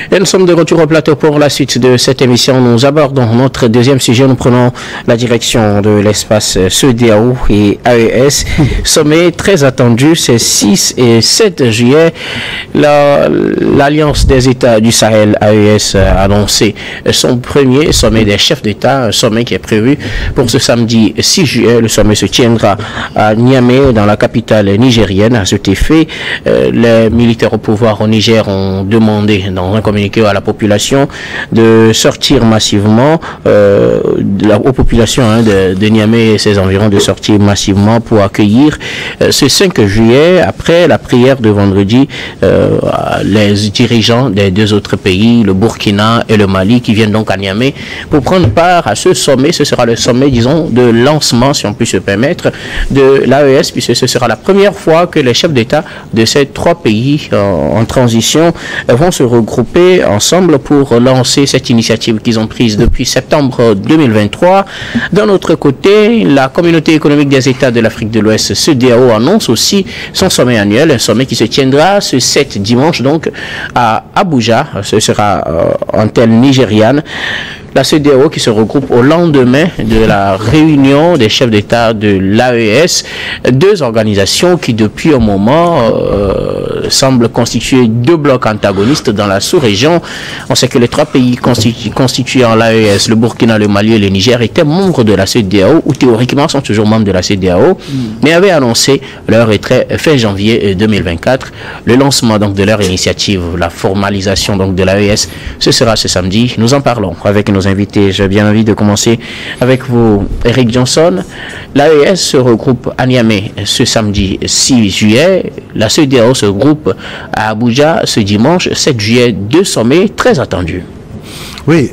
Et nous sommes de retour au plateau pour la suite de cette émission. Nous abordons notre deuxième sujet. Nous prenons la direction de l'espace CEDEAO et AES. Sommet très attendu, c'est 6 et 7 juillet. L'Alliance des États du Sahel, AES, a annoncé son premier sommet des chefs d'État, un sommet qui est prévu pour ce samedi 6 juillet. Le sommet se tiendra à Niamey, dans la capitale nigérienne. À cet effet, les militaires au pouvoir au Niger ont demandé dans un communiqué à la population de sortir massivement, aux populations de Niamey et ses environs, de sortir massivement pour accueillir ce 5 juillet, après la prière de vendredi, les dirigeants des deux autres pays, le Burkina et le Mali, qui viennent donc à Niamey pour prendre part à ce sommet. Ce sera le sommet, disons, de lancement, si on peut se permettre, de l'AES, puisque ce sera la première fois que les chefs d'État de ces trois pays en transition vont se regrouper ensemble pour lancer cette initiative qu'ils ont prise depuis septembre 2023. D'un autre côté, la communauté économique des États de l'Afrique de l'Ouest, CEDEAO, annonce aussi son sommet annuel, un sommet qui se tiendra ce 7 dimanche donc à Abuja. Ce sera en terre nigériane. La CEDEAO qui se regroupe au lendemain de la réunion des chefs d'État de l'AES, deux organisations qui depuis un moment semblent constituer deux blocs antagonistes dans la sous-région. On sait que les trois pays constituant l'AES, le Burkina, le Mali et le Niger, étaient membres de la CEDEAO, ou théoriquement sont toujours membres de la CEDEAO, mais avaient annoncé leur retrait fin janvier 2024. Le lancement donc de leur initiative, la formalisation donc de l'AES, ce sera ce samedi. Nous en parlons avec nos invités. J'ai bien envie de commencer avec vous, Eric Johnson. L'AES se regroupe à Niamey ce samedi 6 juillet. La CEDEAO se regroupe à Abuja ce dimanche 7 juillet. Deux sommets très attendus. Oui,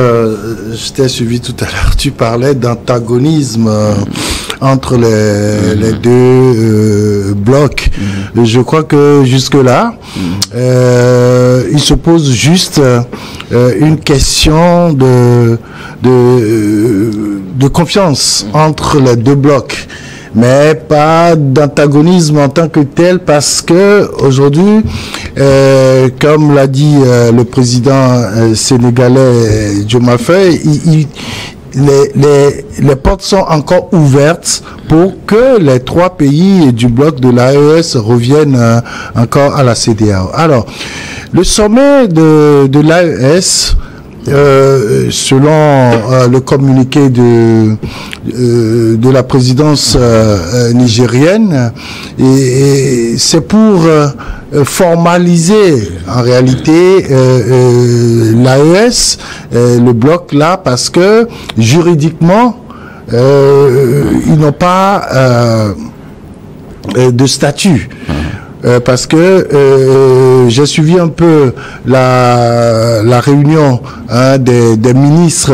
je t'ai suivi tout à l'heure. Tu parlais d'antagonisme entre les deux blocs. Je crois que jusque-là, il se pose juste une question de confiance entre les deux blocs, mais pas d'antagonisme en tant que tel, parce que aujourd'hui, comme l'a dit le président sénégalais Diomaye Faye, les portes sont encore ouvertes pour que les trois pays du bloc de l'AES reviennent encore à la CEDEAO. Alors, le sommet de l'AES, selon le communiqué de la présidence nigérienne, et c'est pour formaliser en réalité l'AES, le bloc là, parce que juridiquement ils n'ont pas de statut. Parce que j'ai suivi un peu la réunion des ministres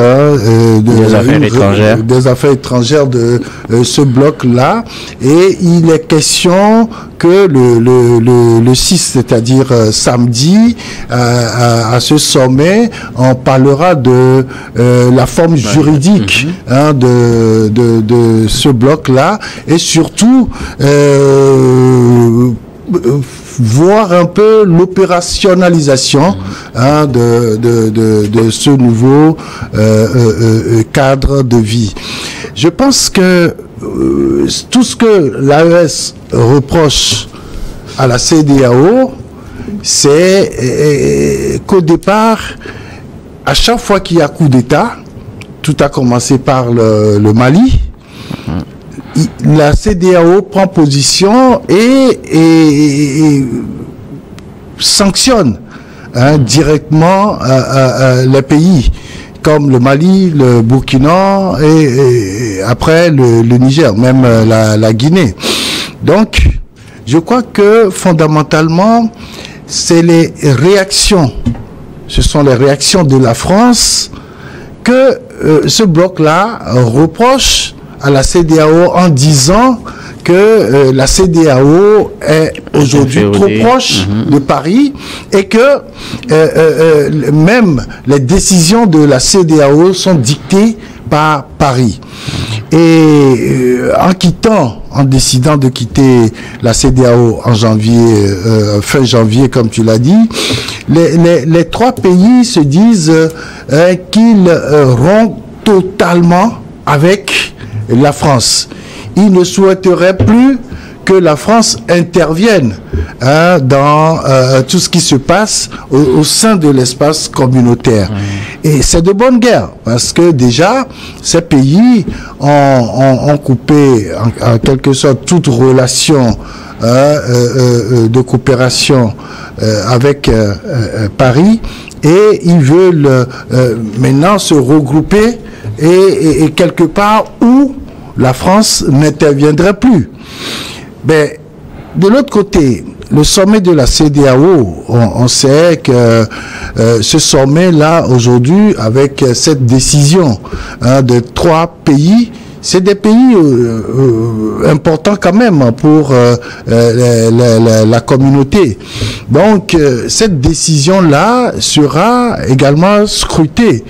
des affaires étrangères de ce bloc-là, et il est question que le 6, c'est-à-dire samedi, à ce sommet, on parlera de la forme juridique de ce bloc-là, et surtout voir un peu l'opérationnalisation de ce nouveau cadre de vie. Je pense que tout ce que l'AES reproche à la CEDEAO, c'est qu'au départ, à chaque fois qu'il y a coup d'État, tout a commencé par le Mali, la CEDEAO prend position et sanctionne directement les pays comme le Mali, le Burkina et après le Niger, même la Guinée. Donc, je crois que fondamentalement, c'est les réactions, ce sont les réactions de la France que ce bloc-là reproche à la CEDEAO en disant que la CEDEAO est aujourd'hui trop proche de Paris et que même les décisions de la CEDEAO sont dictées par Paris. Et en décidant de quitter la CEDEAO en janvier, fin janvier, comme tu l'as dit, les trois pays se disent qu'ils rompent totalement avec la France. Ils ne souhaiteraient plus que la France intervienne dans tout ce qui se passe au sein de l'espace communautaire. Et c'est de bonne guerre, parce que déjà, ces pays ont coupé en quelque sorte toute relation de coopération avec Paris, et ils veulent maintenant se regrouper et quelque part où la France n'interviendrait plus. Ben, de l'autre côté, le sommet de la CEDEAO, on sait que ce sommet-là, aujourd'hui, avec cette décision de 3 pays, c'est des pays importants quand même pour la communauté. Donc, cette décision-là sera également scrutée.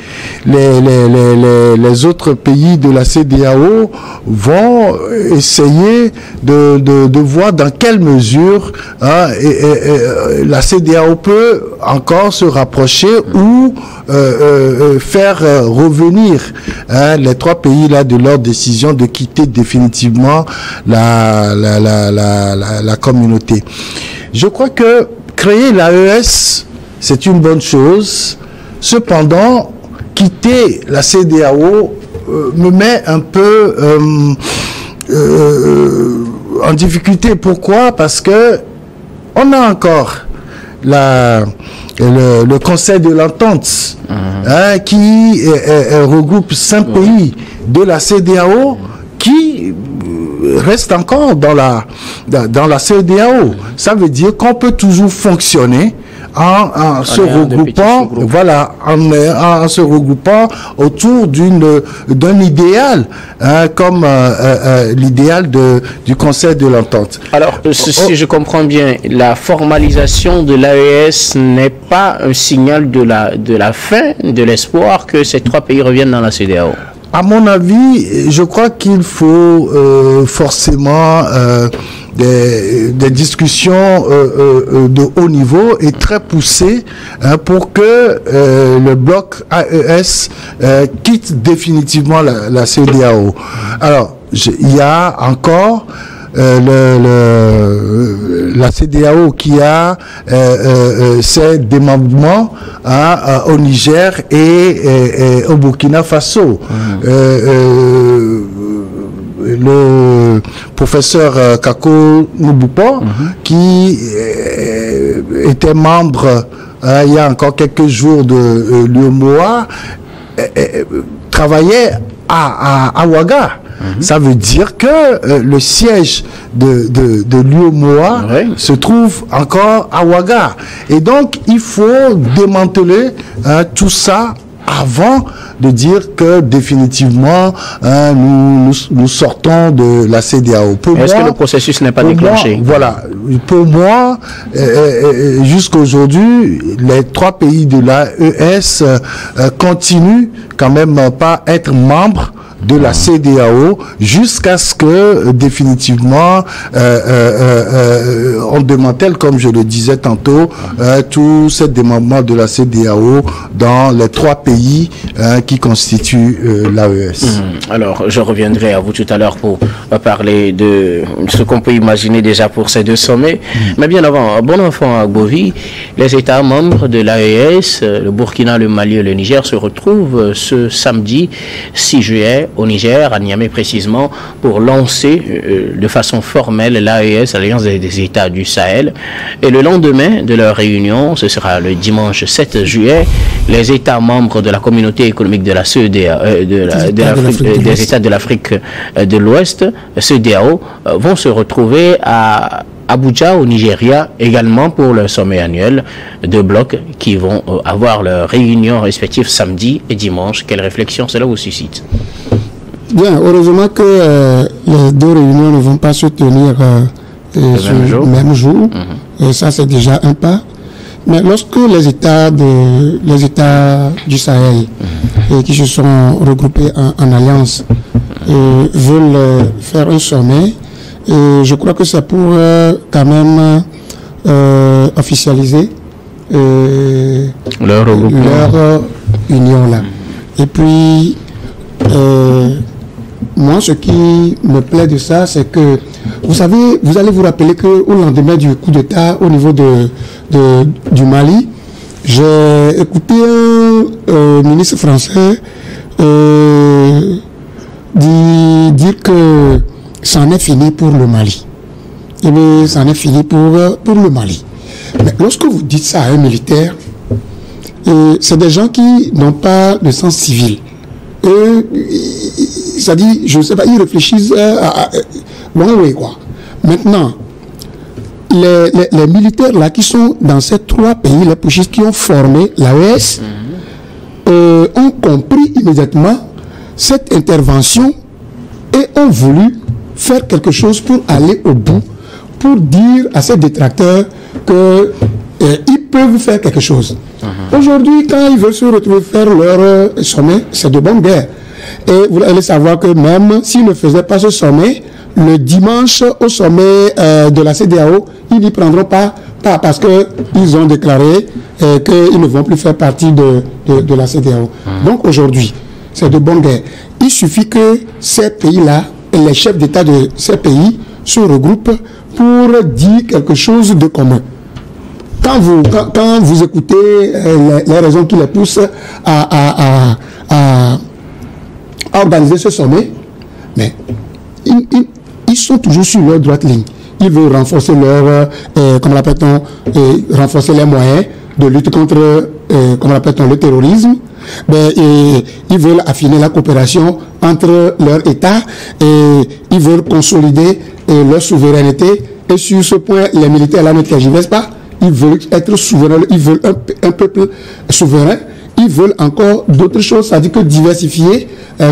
Les autres pays de la CEDEAO vont essayer de voir dans quelle mesure la CEDEAO peut encore se rapprocher ou faire revenir les 3 pays-là de leur décision de quitter définitivement la communauté. Je crois que créer l'AES, c'est une bonne chose. Cependant, quitter la CEDEAO me met un peu en difficulté. Pourquoi? Parce que on a encore le Conseil de l'Entente qui regroupe 5 pays de la CEDEAO qui reste encore dans la CEDEAO. Ça veut dire qu'on peut toujours fonctionner en se regroupant, voilà, en se regroupant autour d'un idéal, comme l'idéal du Conseil de l'Entente. Alors, si je comprends bien, la formalisation de l'AES n'est pas un signal de la fin, de l'espoir que ces 3 pays reviennent dans la CEDEAO. À mon avis, je crois qu'il faut forcément des discussions de haut niveau et très poussées pour que le bloc AES quitte définitivement la CEDEAO. Alors, il y a encore la CEDEAO qui a ses démembrements au Niger et au Burkina Faso. Le professeur Kako Nubupo, qui était membre il y a encore quelques jours de l'UEMOA, travaillait à Ouaga. Ça veut dire que le siège de l'UEMOA se trouve encore à Ouaga. Et donc, il faut démanteler tout ça avant de dire que définiquement nous sortons de la CEDEAO. Est-ce que le processus n'est pas déclenché? Voilà. Pour moi, jusqu'à aujourd'hui, les 3 pays de l'AES continuent quand même pas être membres de la CEDEAO jusqu'à ce que définitivement on démantèle, comme je le disais tantôt, tout ce démembrement de la CEDEAO dans les 3 pays qui constituent l'AES. Alors, je reviendrai à vous tout à l'heure pour parler de ce qu'on peut imaginer déjà pour ces 2 sommets. Mais bien avant, bon enfant à Agbovi, les États membres de l'AES, le Burkina, le Mali et le Niger se retrouvent ce samedi 6 juillet au Niger, à Niamey précisément, pour lancer de façon formelle l'AES, l'Alliance des États du Sahel. Et le lendemain de leur réunion, ce sera le dimanche 7 juillet, les États membres de la communauté économique de la CEDEAO, des États de l'Afrique de l'Ouest, CEDEAO, vont se retrouver à Abuja au Nigeria également pour le sommet annuel de blocs qui vont avoir leurs réunions respectives samedi et dimanche. Quelle réflexion cela vous suscite? Bien, heureusement que les 2 réunions ne vont pas se tenir le même jour. Et ça, c'est déjà un pas. Mais lorsque les États du Sahel qui se sont regroupés en alliance veulent faire un sommet. Et je crois que c'est pour quand même officialiser leur union là. Et puis, moi, ce qui me plaît de ça, c'est que, vous savez, vous allez vous rappeler qu'au lendemain du coup d'État au niveau du Mali, j'ai écouté un ministre français dire que c'en est fini pour le Mali. Et bien, c'en est fini pour le Mali. Mais lorsque vous dites ça à un militaire, c'est des gens qui n'ont pas de sens civil. Ça dit, je ne sais pas, ils réfléchissent oui, quoi. Maintenant, les militaires là qui sont dans ces 3 pays, les putschistes qui ont formé l'AES, ont compris immédiatement cette intervention et ont voulu faire quelque chose pour aller au bout, pour dire à ces détracteurs qu'ils peuvent faire quelque chose. Aujourd'hui, quand ils veulent se retrouver faire leur sommet, c'est de bonne guerre. Et vous allez savoir que même s'ils ne faisaient pas ce sommet, le dimanche au sommet de la CEDEAO, ils n'y prendront pas parce qu'ils ont déclaré qu'ils ne vont plus faire partie de la CEDEAO. Donc aujourd'hui, c'est de bonne guerre. Il suffit que ces pays-là, les chefs d'État de ces pays, se regroupent pour dire quelque chose de commun. Quand vous écoutez les raisons qui les poussent à organiser ce sommet, mais ils sont toujours sur leur droite ligne. Ils veulent renforcer renforcer les moyens de lutte contre, le terrorisme. Ils veulent affiner la coopération entre leurs États et ils veulent consolider leur souveraineté. Et sur ce point, les militaires là ne tergiversent pas. Ils veulent être souverains, ils veulent un peuple souverain. Ils veulent encore d'autres choses, c'est-à-dire que diversifier,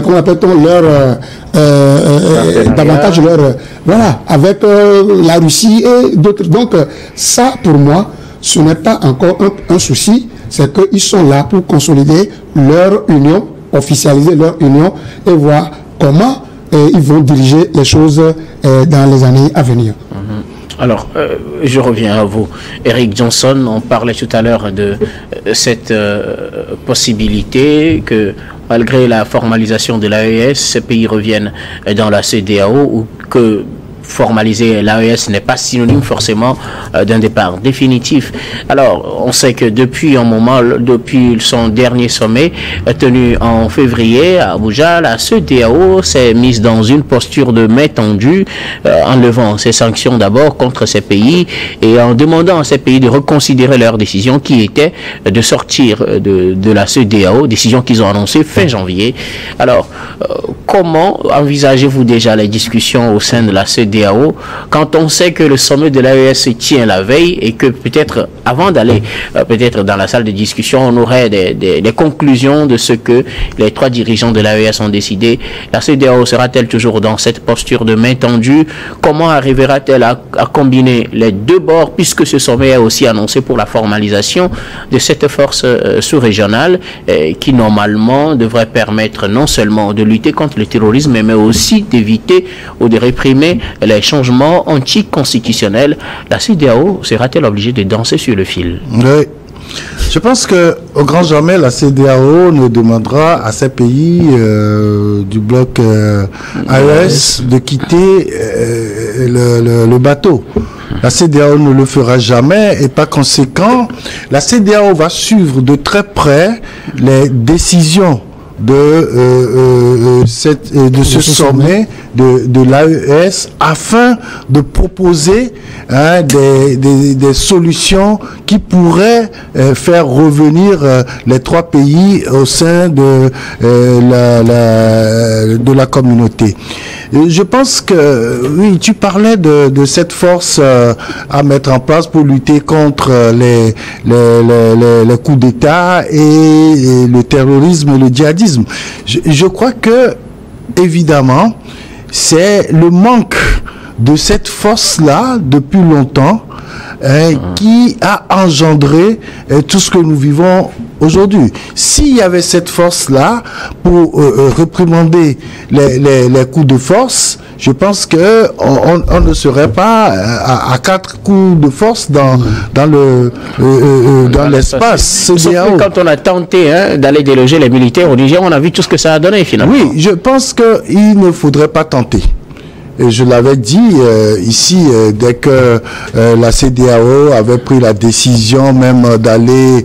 davantage avec la Russie et d'autres. Donc ça, pour moi, ce n'est pas encore un souci, c'est qu'ils sont là pour consolider leur union, officialiser leur union et voir comment ils vont diriger les choses dans les années à venir. Alors, je reviens à vous. Eric Johnson, on parlait tout à l'heure de cette possibilité que, malgré la formalisation de l'AES, ces pays reviennent dans la CEDEAO ou que formaliser l'AES n'est pas synonyme forcément d'un départ définitif. Alors, on sait que depuis un moment, depuis son dernier sommet tenu en février à Abuja, la CEDEAO s'est mise dans une posture de main tendue, en levant ses sanctions d'abord contre ces pays et en demandant à ces pays de reconsidérer leur décision qui était de sortir de la CEDEAO, décision qu'ils ont annoncée fin janvier. Alors, comment envisagez-vous déjà les discussions au sein de la CEDEAO quand on sait que le sommet de l'AES se tient la veille et que peut-être avant d'aller peut-être dans la salle de discussion, on aurait des conclusions de ce que les 3 dirigeants de l'AES ont décidé. La CEDEAO sera-t-elle toujours dans cette posture de main tendue? Comment arrivera-t-elle à combiner les 2 bords, puisque ce sommet est aussi annoncé pour la formalisation de cette force sous-régionale qui normalement devrait permettre non seulement de lutter contre le terrorisme mais aussi d'éviter ou de réprimer les changements anticonstitutionnels? La CEDEAO sera-t-elle obligée de danser sur le fil? Oui. Je pense qu'au grand jamais, la CEDEAO ne demandera à ces pays du bloc AES de quitter le bateau. La CEDEAO ne le fera jamais et par conséquent, la CEDEAO va suivre de très près les décisions de ce sommet de l'AES afin de proposer des solutions qui pourraient faire revenir les 3 pays au sein de la communauté. Je pense que, oui, tu parlais de cette force à mettre en place pour lutter contre les coups d'État et le terrorisme et le djihadisme. Je crois que, évidemment, c'est le manque de cette force-là depuis longtemps, qui a engendré tout ce que nous vivons aujourd'hui. S'il y avait cette force-là pour réprimander les coups de force, je pense que on ne serait pas à 4 coups de force dans l'espace. Quand on a tenté d'aller déloger les militaires au Niger, on a vu tout ce que ça a donné finalement. Oui, je pense qu'il ne faudrait pas tenter. Et je l'avais dit ici, dès que la CEDEAO avait pris la décision même d'aller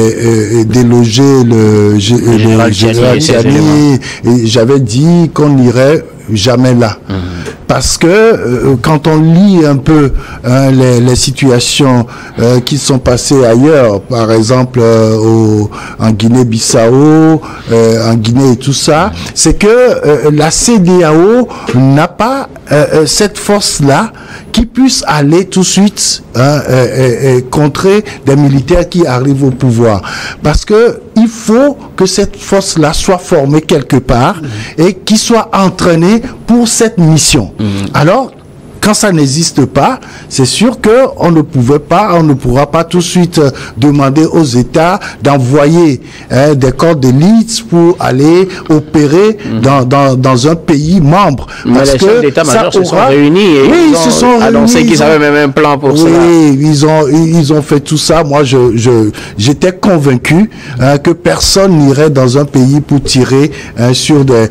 déloger le général Tchiani, j'avais dit qu'on n'irait jamais là. Parce que quand on lit un peu les situations qui sont passées ailleurs, par exemple en Guinée-Bissau, en Guinée et tout ça, c'est que la CEDEAO n'a pas cette force-là qui puisse aller tout de suite contrer des militaires qui arrivent au pouvoir. Parce que il faut que cette force-là soit formée quelque part et qui soit entraînée pour cette mission. Alors, quand ça n'existe pas, c'est sûr qu'on ne pourra pas tout de suite demander aux États d'envoyer des corps d'élite pour aller opérer dans un pays membre. Mais les chefs d'État-major se sont réunis et ils ont annoncé qu'ils avaient même un plan pour cela. Oui, ils ont fait tout ça. Moi, j'étais convaincu que personne n'irait dans un pays pour tirer sur des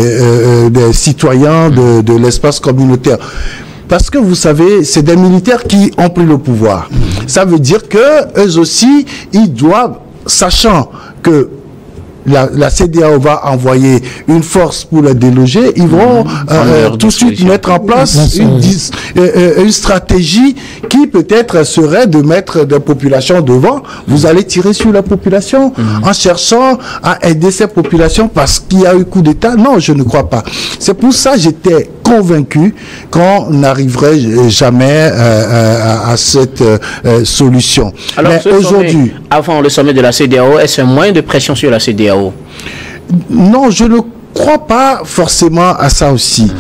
citoyens de l'espace communautaire. Parce que vous savez, c'est des militaires qui ont pris le pouvoir. Ça veut dire que eux aussi, ils doivent, sachant que la CEDEAO va envoyer une force pour les déloger, ils vont tout de suite mettre en place une stratégie qui peut-être serait de mettre des populations devant. Vous allez tirer sur la population en cherchant à aider ces populations parce qu'il y a eu coup d'État. Non, je ne crois pas. C'est pour ça que j'étais convaincu qu'on n'arriverait jamais à cette solution. Alors, mais aujourd'hui, avant le sommet de la CEDEAO, est-ce un moyen de pression sur la CEDEAO? Non, je ne crois pas forcément à ça aussi.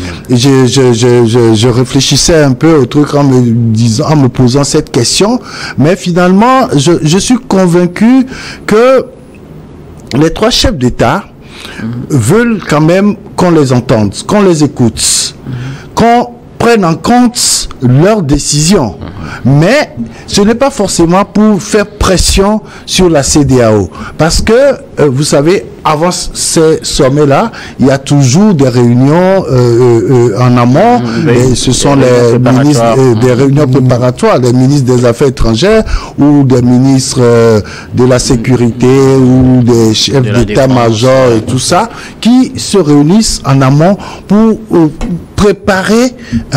Je réfléchissais un peu au truc en me posant cette question, mais finalement, je suis convaincu que les 3 chefs d'État veulent quand même qu'on les entende, qu'on les écoute, qu'on prenne en compte leurs décisions. Mais ce n'est pas forcément pour faire pression sur la CEDEAO. Parce que, vous savez, avant ces sommets-là, il y a toujours des réunions en amont. Et ce sont les ministres, des réunions préparatoires, les ministres des Affaires étrangères ou des ministres de la Sécurité ou des chefs d'état-major et tout ça, qui se réunissent en amont pour préparer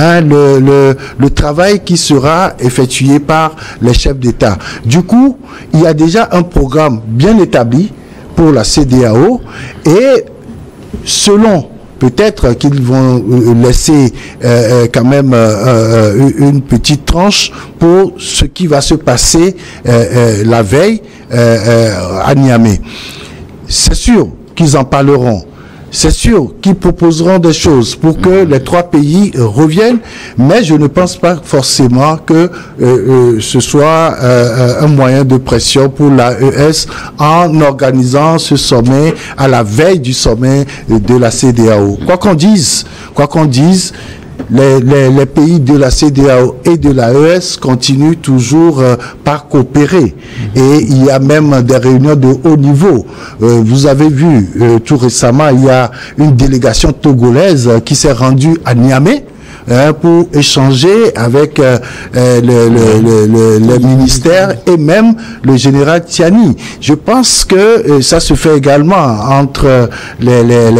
le travail qui sera effectué par les chefs d'État. Du coup, il y a déjà un programme bien établi pour la CEDEAO et selon peut-être qu'ils vont laisser quand même une petite tranche pour ce qui va se passer la veille à Niamey. C'est sûr qu'ils en parleront. C'est sûr qu'ils proposeront des choses pour que les 3 pays reviennent, mais je ne pense pas forcément que ce soit un moyen de pression pour l'AES en organisant ce sommet à la veille du sommet de la CEDEAO. Quoi qu'on dise, les pays de la CEDEAO et de l'AES continuent toujours par coopérer. Et il y a même des réunions de haut niveau. Vous avez vu, tout récemment, il y a une délégation togolaise qui s'est rendue à Niamey pour échanger avec les ministères et même le général Tchiani. Je pense que ça se fait également entre les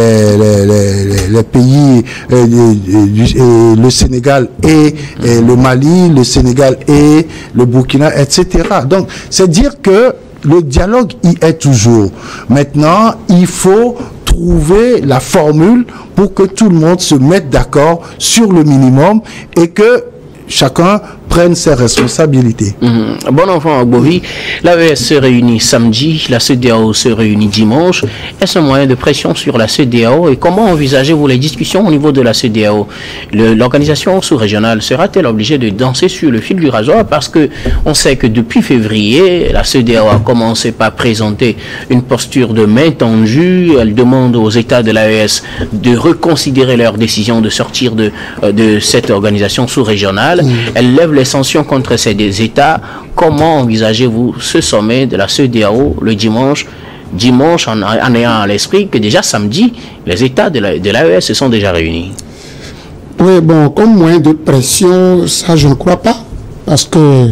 pays, le Sénégal et le Mali, le Sénégal et le Burkina, etc. Donc, c'est dire que le dialogue y est toujours. Maintenant, il faut trouver la formule pour que tout le monde se mette d'accord sur le minimum et que chacun prenne ses responsabilités. Bon enfant, Bovi, l'AES se réunit samedi, la CEDEAO se réunit dimanche. Est-ce un moyen de pression sur la CEDEAO et comment envisagez-vous les discussions au niveau de la CEDEAO? L'organisation sous-régionale sera-t-elle obligée de danser sur le fil du rasoir parce que on sait que depuis février, la CEDEAO a commencé par présenter une posture de main tendue. Elle demande aux États de l'AES de reconsidérer leur décision de sortir de cette organisation sous-régionale. Elle lève les sanctions contre ces deux États. Comment envisagez-vous ce sommet de la CEDEAO le dimanche en ayant à l'esprit que déjà samedi, les États de l'AES se sont déjà réunis? Oui, bon, comme moyen de pression, ça je ne crois pas, parce que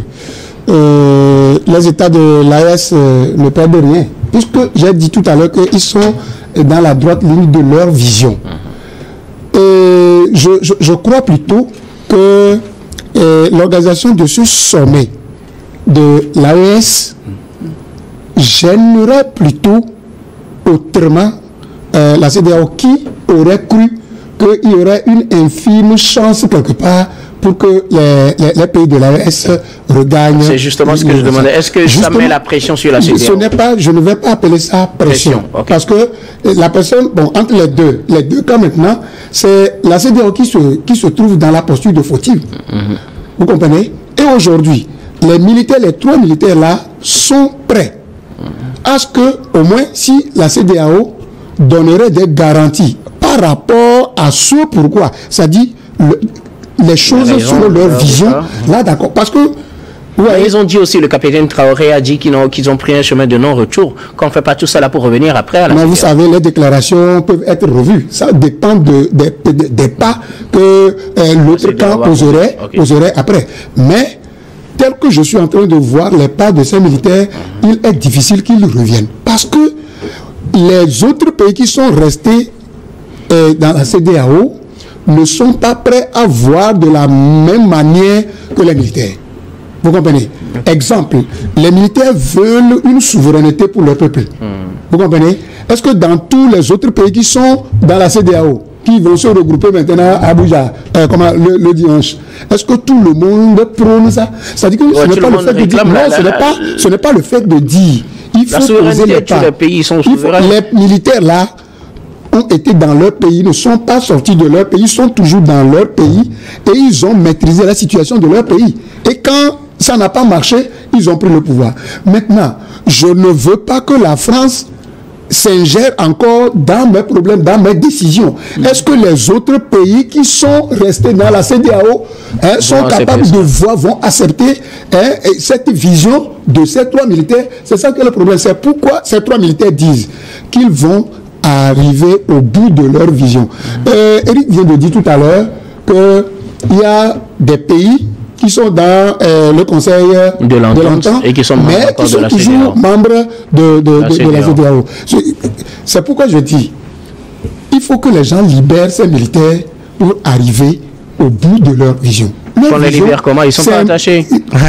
les États de l'AES ne perdent rien, puisque j'ai dit tout à l'heure qu'ils sont dans la droite ligne de leur vision. Et je crois plutôt que l'organisation de ce sommet de l'AES gênerait plutôt autrement la CEDEAO, qui aurait cru qu'il y aurait une infime chance quelque part pour que les pays de l'AES regagnent. C'est justement ce que je demandais. Est-ce que ça met la pression sur la CEDEAO? Je ne vais pas appeler ça pression. Okay. Parce que la personne, bon, entre les deux cas maintenant, c'est la CEDEAO qui se trouve dans la posture de fautive. Vous comprenez? Et aujourd'hui, les trois militaires là sont prêts à ce que, au moins, si la CEDEAO donnerait des garanties par rapport à ce pourquoi, c'est-à-dire les choses selon leur vision, là d'accord, parce que ils ont dit aussi, le capitaine Traoré a dit qu'ils ont pris un chemin de non-retour, qu'on ne fait pas tout ça là pour revenir après à la Non, vous savez, les déclarations peuvent être revues. Ça dépend des pas que l'autre camp poserait après. Mais, tel que je suis en train de voir les pas de ces militaires, il est difficile qu'ils reviennent. Parce que les autres pays qui sont restés dans la CEDEAO ne sont pas prêts à voir de la même manière que les militaires. Vous comprenez? Exemple, les militaires veulent une souveraineté pour leur peuple. Vous comprenez? Est-ce que dans tous les autres pays qui sont dans la CEDEAO, qui vont se regrouper maintenant à Abuja, le dimanche, est-ce que tout le monde prône ça? C'est-à-dire que ce n'est pas le fait de dire, non, ce n'est pas le fait de dire. Il faut poser les pas. Les pays sont souverains. Les militaires là ont été dans leur pays, ne sont pas sortis de leur pays, sont toujours dans leur pays et ils ont maîtrisé la situation de leur pays. Et quand ça n'a pas marché, ils ont pris le pouvoir. Maintenant, je ne veux pas que la France s'ingère encore dans mes problèmes, dans mes décisions. Est-ce que les autres pays qui sont restés dans la CEDEAO sont capables de voir, vont accepter cette vision de ces trois militaires? C'est ça que le problème. C'est pourquoi ces trois militaires disent qu'ils vont arriver au bout de leur vision. Eric vient de dire tout à l'heure qu'il y a des pays qui sont dans le Conseil de l'Entente et qui sont toujours membres de la CEDEAO. C'est pourquoi je dis, il faut que les gens libèrent ces militaires pour arriver au bout de leur vision. Quand les libère comment? Ils ne sont pas attachés.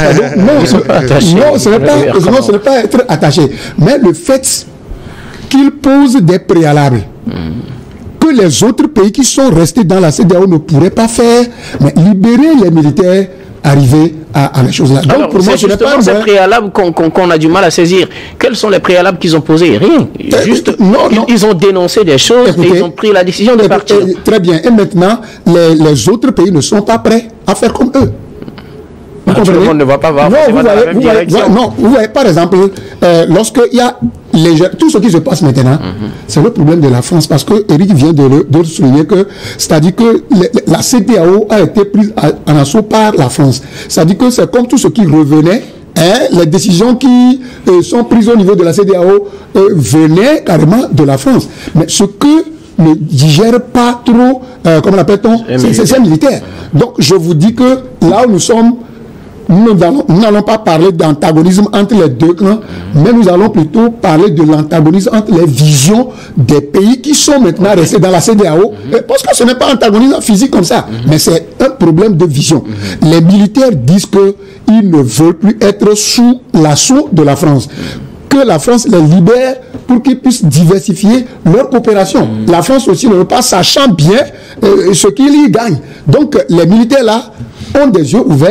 Non, ce n'est pas être attaché. Mais le fait qu'ils posent des préalables que les autres pays qui sont restés dans la CEDEAO ne pourraient pas faire, mais libérer les militaires, arriver à la chose là. Donc pour moi, c'est justement ces préalables qu'on a du mal à saisir. Quels sont les préalables qu'ils ont posés? Rien. Juste, ils ont dénoncé des choses et ils ont pris la décision de partir. Très bien. Et maintenant, les autres pays ne sont pas prêts à faire comme eux. Tout le monde ne va pas voir. Vous voyez, par exemple, lorsqu'il y a tout ce qui se passe maintenant, c'est le problème de la France, parce que Eric vient de souligner que, c'est-à-dire que la CEDEAO a été prise en assaut par la France. C'est-à-dire que c'est comme tout ce qui revenait, les décisions qui sont prises au niveau de la CEDEAO venaient carrément de la France. Mais ce que ne digère pas trop, comment l'appelle-t-on, c'est militaire. Donc je vous dis que là où nous sommes, nous n'allons pas parler d'antagonisme entre les deux clans, mais nous allons plutôt parler de l'antagonisme entre les visions des pays qui sont maintenant restés dans la CEDEAO, parce que ce n'est pas un antagonisme physique comme ça, mais c'est un problème de vision. Les militaires disent qu'ils ne veulent plus être sous l'assaut de la France, que la France les libère pour qu'ils puissent diversifier leur coopération. La France aussi ne veut pas, sachant bien ce qu'ils y gagnent. Donc les militaires là ont des yeux ouverts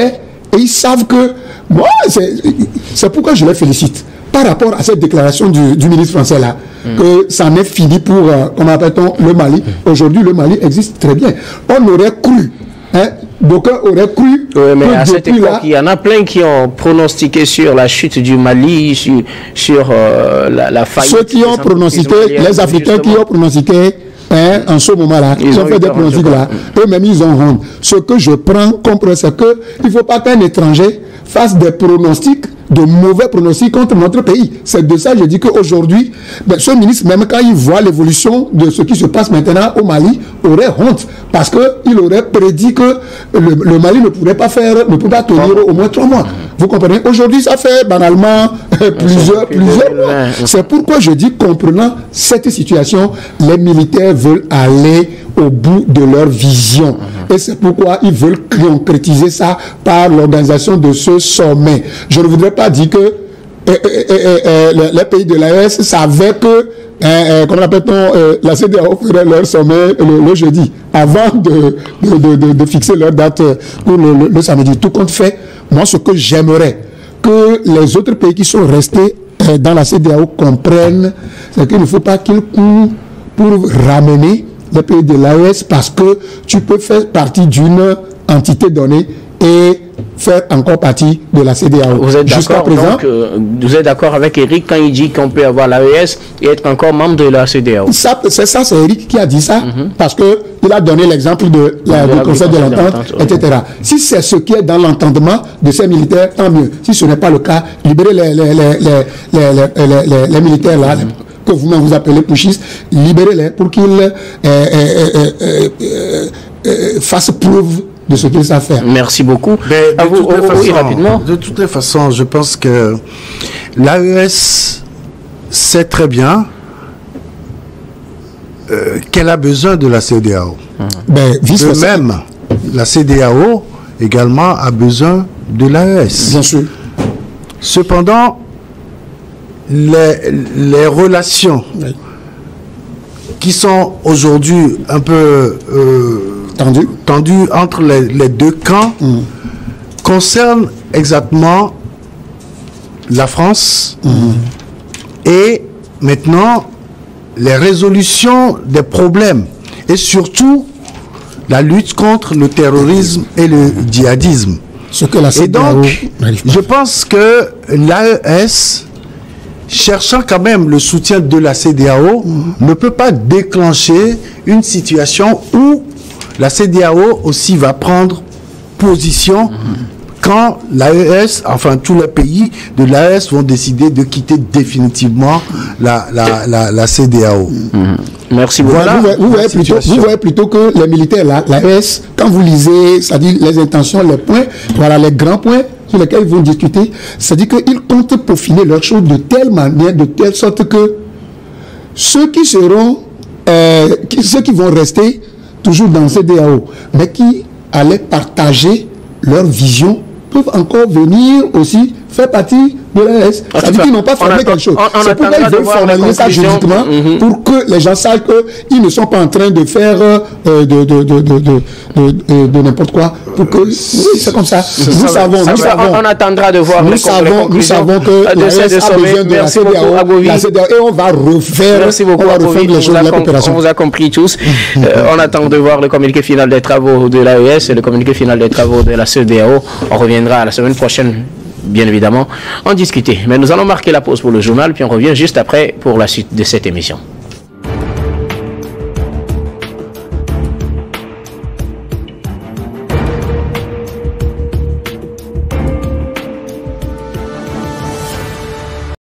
Et ils savent que, moi, c'est pourquoi je les félicite. Par rapport à cette déclaration du ministre français là, que ça en est fini pour, comment appelle-t-on, le Mali. Aujourd'hui, le Mali existe très bien. On aurait cru, hein, d'aucuns auraient cru. Oui, mais à cette époque, il y en a plein qui ont pronostiqué sur la chute du Mali, sur la faillite. Ceux qui ont pronostiqué, les Africains qui ont pronostiqué, hein, en ce moment-là, ils ont fait des pronostics là, eux-mêmes ils ont honte. Ce que je prends comme preuve, c'est qu'il ne faut pas qu'un étranger fasse des pronostics, de mauvais pronostics contre notre pays. C'est de ça que je dis qu'aujourd'hui, ben, ce ministre, même quand il voit l'évolution de ce qui se passe maintenant au Mali, aurait honte. Parce qu'il aurait prédit que le Mali ne pourrait pas tenir au moins 3 mois. Vous comprenez? Aujourd'hui, ça fait banalement plusieurs mois. C'est pourquoi je dis, comprenant cette situation, les militaires veulent aller au bout de leur vision. Et c'est pourquoi ils veulent concrétiser ça par l'organisation de ce sommet. Je ne voudrais pas dire que les pays de l'AES savaient que comment appelle-t-on, la CEDEAO ferait leur sommet le jeudi, avant de fixer leur date pour le samedi. Tout compte fait, moi ce que j'aimerais que les autres pays qui sont restés dans la CEDEAO comprennent, c'est qu'il ne faut pas qu'ils courent pour ramener les pays de l'AES, parce que tu peux faire partie d'une entité donnée et faire encore partie de la CEDEAO. Vous êtes d'accord, donc, vous êtes d'accord avec Eric quand il dit qu'on peut avoir l'AES et être encore membre de la CEDEAO? C'est Eric qui a dit ça, parce qu'il a donné l'exemple du Conseil de l'entente, etc. Si c'est ce qui est dans l'entendement de ces militaires, tant mieux. Si ce n'est pas le cas, libérez les militaires là, que vous-même vous appelez pushistes, libérez-les pour qu'ils fassent preuve de ce qu'ils savent faire. Merci beaucoup. De toutes les façons, je pense que l'AES sait très bien qu'elle a besoin de la CEDEAO. De même, la CEDEAO également a besoin de l'AES. Bien sûr. Cependant, les relations qui sont aujourd'hui un peu tendues entre les deux camps concernent exactement la France et maintenant les résolutions des problèmes et surtout la lutte contre le terrorisme et le djihadisme. Et donc, je pense que l'AES, cherchant quand même le soutien de la CEDEAO, ne peut pas déclencher une situation où la CEDEAO aussi va prendre position quand l'AES, enfin tous les pays de l'AES vont décider de quitter définitivement la CEDEAO. Merci beaucoup. Voilà, vous voyez plutôt que les militaires, l'AES, quand vous lisez, c'est-à-dire les intentions, les points, voilà les grands points sur lesquels ils vont discuter, c'est-à-dire qu'ils comptent peaufiner leurs choses de telle manière, de telle sorte que ceux qui seront, ceux qui vont rester toujours dans CEDEAO, mais qui allaient partager leur vision, peuvent encore venir aussi faire partie de l'AES. Ça veut dire qu'ils n'ont pas formé quelque chose. C'est pourquoi ils veulent formaliser ça juridiquement, pour que les gens sachent qu'ils ne sont pas en train de faire de n'importe quoi. Pour que c'est comme ça. Nous savons. On attendra de voir nous savons que l'AES a besoin de la CEDEAO, et on va refaire les choses de la coopération. On vous a compris tous. On attend de voir le communiqué final des travaux de l'AES et le communiqué final des travaux de la CEDEAO. On reviendra la semaine prochaine, bien évidemment, en discuter. Mais nous allons marquer la pause pour le journal, puis on revient juste après pour la suite de cette émission.